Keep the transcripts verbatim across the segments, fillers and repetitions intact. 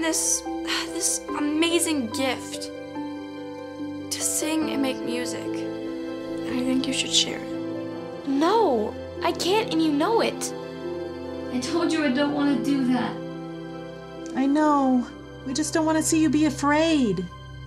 this, this amazing gift to sing and make music. And I think you should share it. No, I can't, and you know it. I told you I don't want to do that. I know. We just don't want to see you be afraid.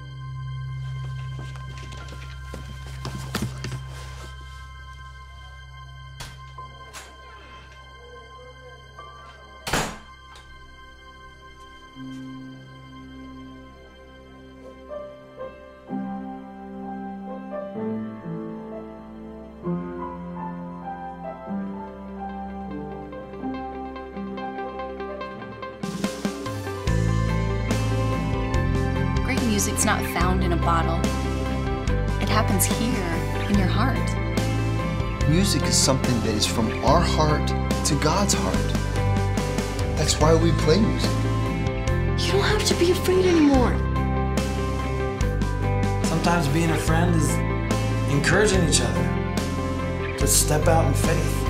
Music's not found in a bottle. It happens here, in your heart. Music is something that is from our heart to God's heart. That's why we play music. You don't have to be afraid anymore. Sometimes being a friend is encouraging each other to step out in faith.